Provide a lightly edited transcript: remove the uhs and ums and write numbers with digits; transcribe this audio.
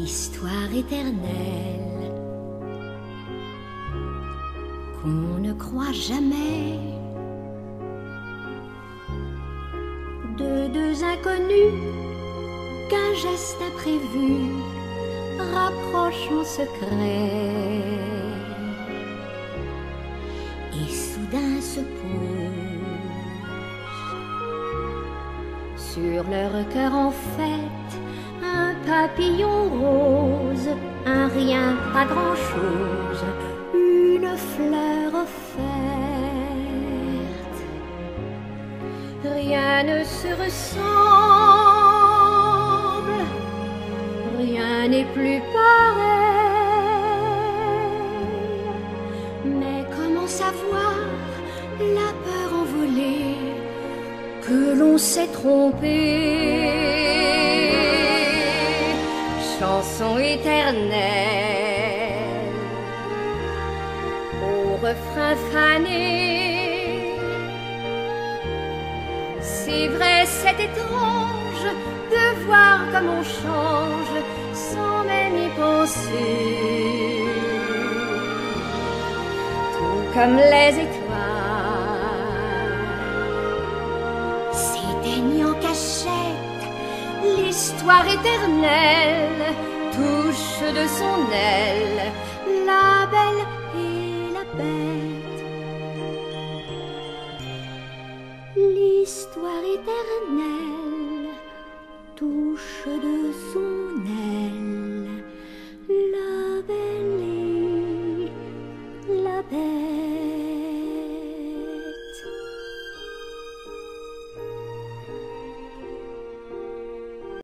l'histoire éternelle qu'on ne croit jamais, de deux inconnus qu'un geste imprévu rapproche en secret et soudain se pose sur leur cœur en fête un papillon rose, un rien, pas grand-chose, une fleur offerte. Rien ne se ressemble, rien n'est plus pareil. Mais comment savoir la peur envolée que l'on s'est trompé? Chanson éternelle au refrain fané. C'est vrai, c'est étrange de voir comme on change sans même y penser. Tout comme les étoiles s'éteignent en cachette, l'histoire éternelle touche de son aile la belle et la bête. L'histoire éternelle touche de